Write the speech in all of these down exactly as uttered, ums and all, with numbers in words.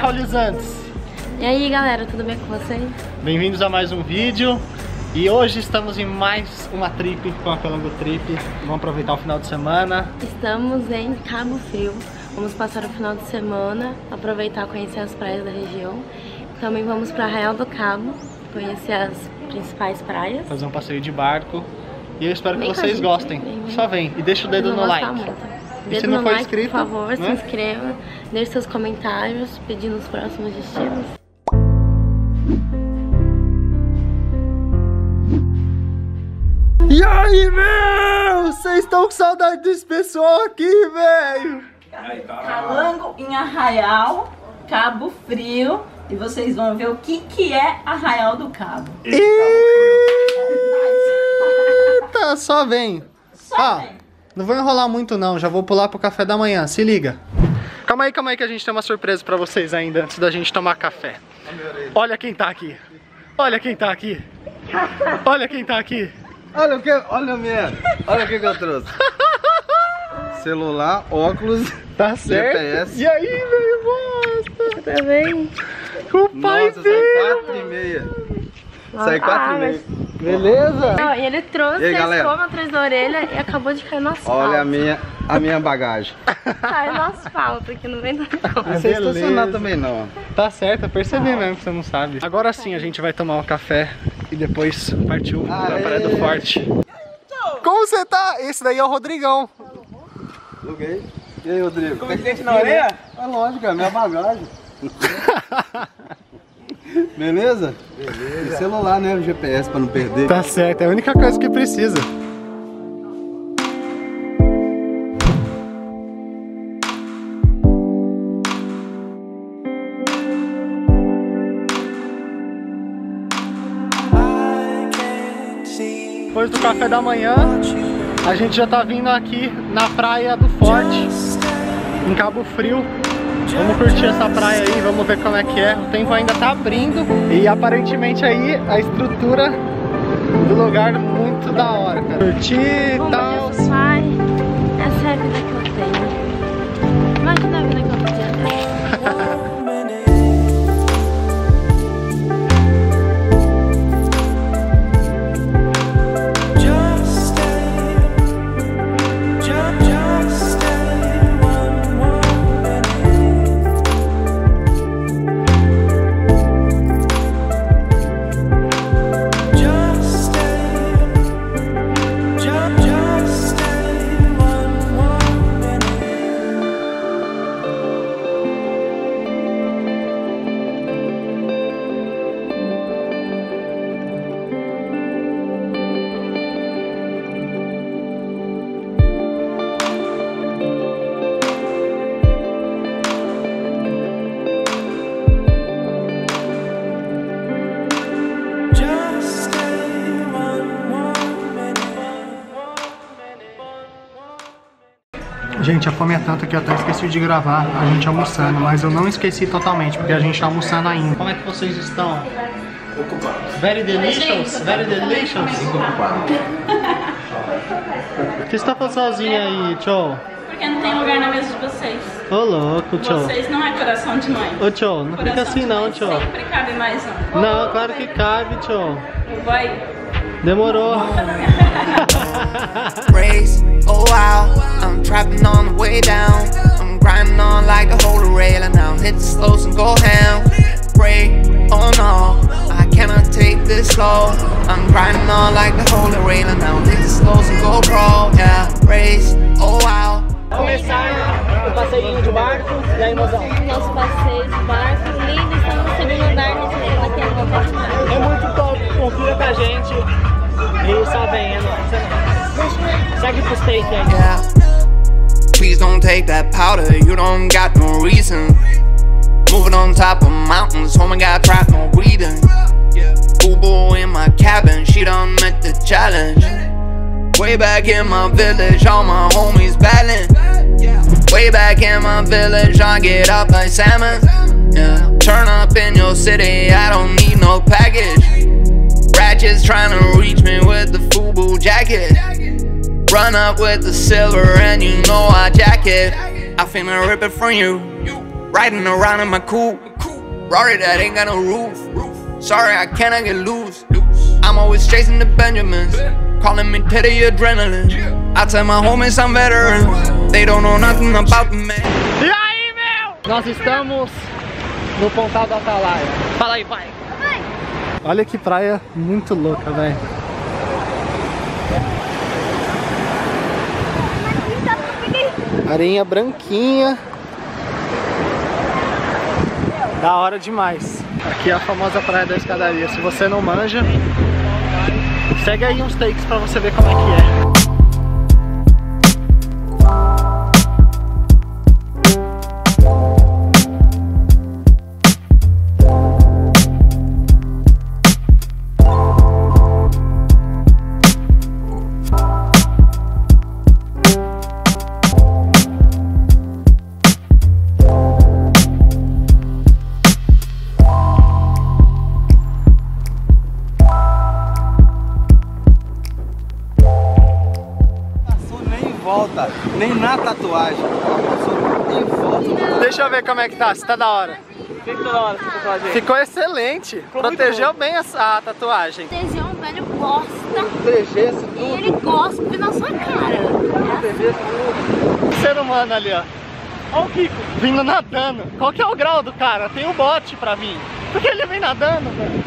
Raulizantes? E aí galera, tudo bem com vocês? Bem-vindos a mais um vídeo. E hoje estamos em mais uma trip com a Calango Trip. Vamos aproveitar o final de semana. Estamos em Cabo Frio. Vamos passar o final de semana, aproveitar, conhecer as praias da região. Também vamos para Arraial do Cabo, conhecer as principais praias. Fazer um passeio de barco. E eu espero Vem que vocês gente, gostem. vem, vem. Só vem e deixa o dedo no like. Muito. E Dedo se não no for like, inscrito, por favor, né? se inscreva, deixe seus comentários pedindo os próximos destinos. E aí, meu? Vocês estão com saudade desse pessoal aqui, velho? Calango em Arraial, Cabo Frio. E vocês vão ver o que, que é Arraial do Cabo. Eita, só vem. Só Ah, vem. não vou enrolar muito não, já vou pular pro café da manhã, se liga. Calma aí, calma aí que a gente tem uma surpresa pra vocês ainda, antes da gente tomar café. Olha quem tá aqui. Olha quem tá aqui. Olha quem tá aqui. Olha o que, olha a minha, olha o que, que eu trouxe. Celular, óculos, Tá certo? G P S. E aí, velho, mostra. Tá bem? O pai Nossa, sai veio. quatro e meia. Sai quatro Ah, e meia. Beleza? Não, e ele trouxe E aí, a galera? escova atrás da orelha e acabou de cair no asfalto. Olha a minha, a minha bagagem. Caiu no asfalto, que não vem do Não Beleza. sei estacionar também não. Tá certo, eu percebi mesmo que você não sabe. Agora sim a gente vai tomar um café e depois partiu pra Praia do Forte. Como você tá? Esse daí é o Rodrigão. Luguei. E aí, Rodrigo? Com dente na orelha? É lógico, é a minha bagagem. Beleza? Beleza. E celular, né? O G P S pra não perder. Tá certo, é a única coisa que precisa. Depois do café da manhã, a gente já tá vindo aqui na praia do Forte, em Cabo Frio. Vamos curtir essa praia aí, vamos ver como é que é. O tempo ainda tá abrindo e aparentemente aí a estrutura do lugar é muito da hora, cara. Curtir e Como tal. Jesus Pai, essa é a vida que eu tenho. Imagina a vida que eu podia ter. Gente, a fome é tanta que eu até esqueci de gravar a gente almoçando, mas eu não esqueci totalmente, porque a gente tá almoçando ainda. Como é que vocês estão? Ocupados. Very delicious, very delicious. Por que você tá fazendo sozinha aí, tchau? Porque não tem lugar na mesa de vocês. Ô louco, tchau. Vocês não é coração de mãe. Ô tchau, não fica Coração assim de não, mãe tchau. sempre cabe mais um. Não, claro que cabe, tchau. Vai. Demorou. Race, oh wow, I'm trapping on the way down. I'm grinding on like the holy rail, and now hit the slows and go ham. Break, oh no, I cannot take this slow. I'm grinding on like the holy rail, and now hit the slows and go pro. Yeah, race, oh wow. Começar o passeio de barco e aí, mozão? Nosso passeio de barco lindo, estamos no segundo andar, me sentindo aqui no vontade demais. É muito top, confia com a gente. E só vem, é nóis, é nóis. Segue pro steak aí. Yeah. Please don't take that powder, you don't got no reason. Moving on top of mountains, homie got trapped, no breathing. Boo-boo in my cabin, she done met the challenge. Way back in my village, all my homies battling. Way back in my village, I get up like salmon. Yeah. Turn up in your city, I don't need no package. Ratchets trying to reach me with the FUBU jacket. Run up with the silver and you know I jack it. I finna rip it from you. Riding around in my coupe. Rory that ain't got no roof. Sorry, I cannot get loose. I'm always chasing the Benjamins, calling me Teddy Adrenaline. I tell my homies I'm veterans, they don't know nothing about the man. E aí, meu? Nós estamos no Pontal do Atalaia. Fala aí, pai. Olha que praia muito louca, velho. Areia branquinha. Da hora demais. Aqui é a famosa praia da escadaria. Se você não manja, segue aí uns takes pra você ver como é que é. Volta, nem na tatuagem. Nem volta. Deixa eu ver como é que tá, se tá da hora. Ficou da hora essa tatuagem. Ficou excelente. Ficou Protegeu bem a, a tatuagem. Protegeu um velho bosta. Protegesse E tudo. ele cospe na sua cara. Protegesse tudo. Ser humano ali, ó. Olha o Kiko vindo nadando. Qual que é o grau do cara? Tem um bote pra vir. Por que ele vem nadando, velho?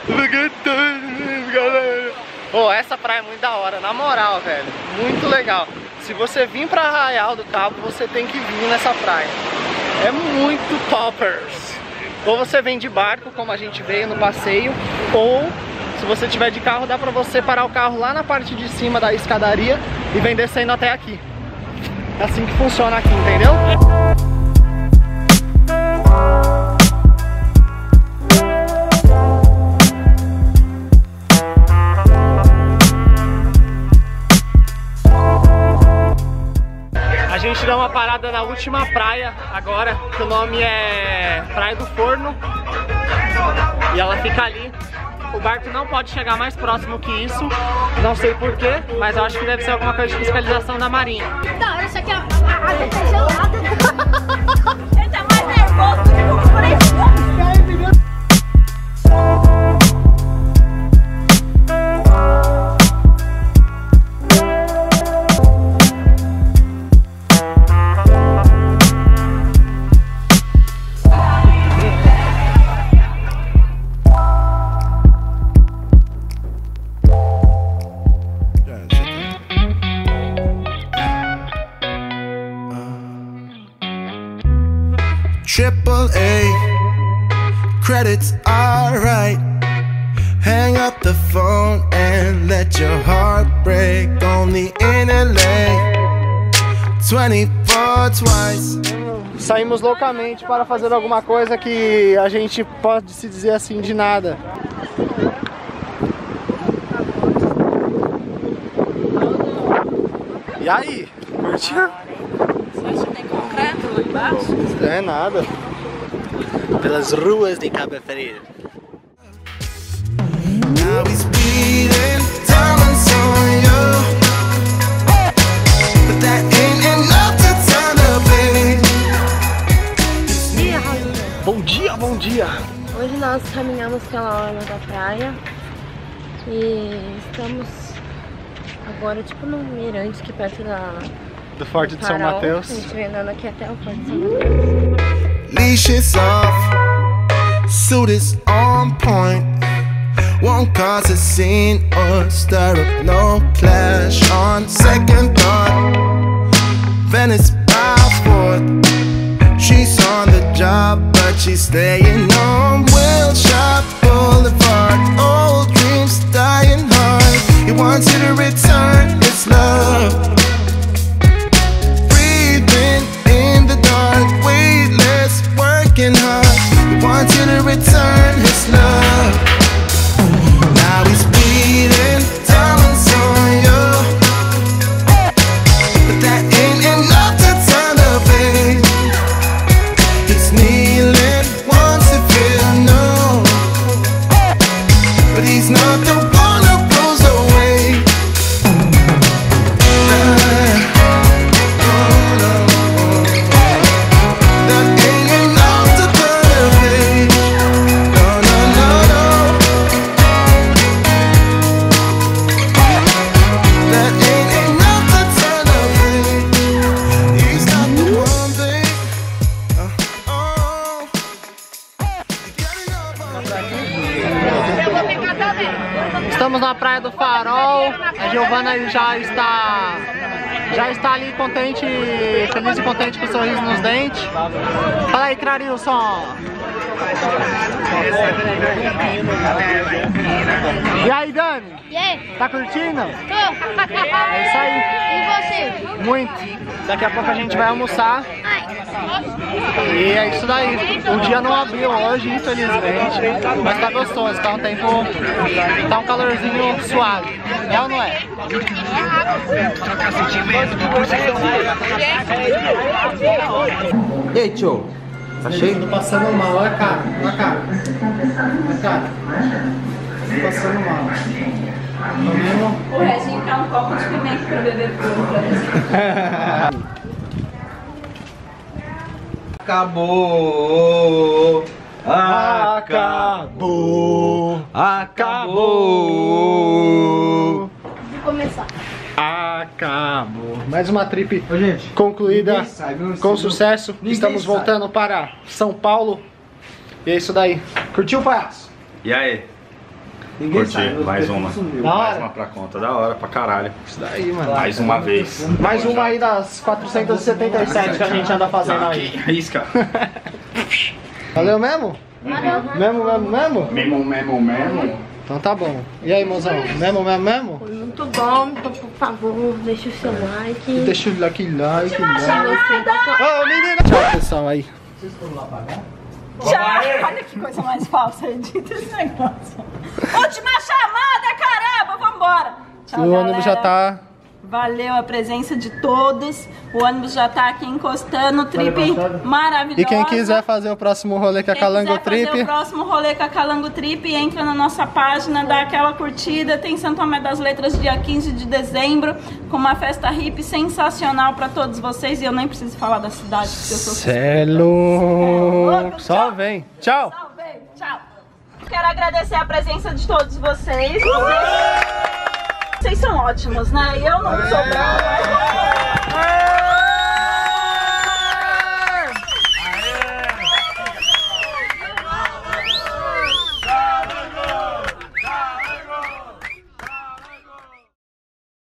Pô, essa praia é muito da hora, na moral, velho. Muito legal. Se você vir pra Arraial do Cabo, você tem que vir nessa praia. É muito toppers. Ou você vem de barco, como a gente veio no passeio, ou se você tiver de carro, dá pra você parar o carro lá na parte de cima da escadaria e vem descendo até aqui. É assim que funciona aqui, entendeu? A gente dá uma parada na última praia agora, que o nome é Praia do Forno. E ela fica ali. O barco não pode chegar mais próximo que isso. Não sei porquê, mas eu acho que deve ser alguma coisa de fiscalização da Marinha. Da hora, só que a água tá gelada. Ele tá mais nervoso do que o preço. Triple A, credits alright. Hang up the phone and let your heart break. Only in L A, twenty-four twice. Saímos loucamente para fazer alguma coisa que a gente pode se dizer assim de nada. E aí? Curtiu? Você acha que tem concreto lá embaixo? Não é nada. Pelas ruas de Cabo Frio. Now he's bleeding, diamonds on you, but that ain't enough to turn the page. Bom dia, bom dia! Hoje nós caminhamos pela orla da praia e estamos agora tipo no mirante aqui perto da Do Forte de São Farol. Mateus. A gente vem andando aqui até o Forte de São Mateus. Leash is off, suit is on point. Won't cause a scene or stir up no clash. On second thought, Venice bound forth. She's on the job, but she's staying on Wilshire Boulevard. Old dreams dying hard. He wants you to return his love. Breathing in the dark, weightless, working hard. He wants you to return his love. Now he's bleeding, diamonds on you, but that ain't enough to turn the page. He's kneeling, wants to feel no, but he's not the one who goes away. Oh no, that ain't enough to turn the page. Estamos na Praia do Farol. A Giovana já está já está ali contente, feliz e contente com o sorriso nos dentes. Fala aí, Clarilson. E aí, Dani? E aí? Tá curtindo? Tô. É isso aí. E você? Muito. Daqui a pouco a gente vai almoçar. E é isso daí. O dia não abriu hoje, infelizmente. Mas tá gostoso, tá um tempo. Tá um calorzinho suave. É ou não é? E aí, tio? Tá cheio? Tô passando mal, olha a cara, olha a cara. Olha a cara. Tô passando mal. Tô O Reginho quer um copo de pimenta pra beber puro. Acabou! Acabou! Acabou! Vou começar. Acabou. Mais uma trip Ô, gente, concluída ninguém sabe, não com sei, sucesso. ninguém Estamos sabe. voltando para São Paulo. E é isso daí. Curtiu, palhaço? E aí? Ninguém Curti, sabe, mais meu uma. filho sumiu. Da Mais hora. uma pra conta, da hora pra caralho. Isso daí, mano. Mais uma vez. Mais uma aí das quatrocentas e setenta e sete que a gente anda fazendo aí. Risca. Valeu mesmo? Valeu. Mesmo, mesmo, mesmo? Memo, memo, memo. Então tá bom. E aí, mozão? Mesmo, mesmo, mesmo? Foi muito bom, então por favor, deixa o seu like. Deixa o like, like, Se like. você Ô, menina! Tchau, pessoal, aí. Tchau! Olha que coisa mais falsa, edita esse negócio. Última chamada, caramba! Vambora! Tchau, O ônibus já tá... Valeu a presença de todos. O ônibus já tá aqui encostando. Trip maravilhosa. E quem quiser fazer o próximo rolê com a Quem Calango quiser fazer Trip... o próximo rolê com a Calango Trip, entra na nossa página, dá aquela curtida. Tem Santo Tomé das Letras dia quinze de dezembro, com uma festa hippie sensacional pra todos vocês. E eu nem preciso falar da cidade, porque eu sou Cê é louco. Só vem. Tchau. Salve, tchau. Quero agradecer a presença de todos vocês. Vocês são ótimos, né? E eu não sou brava.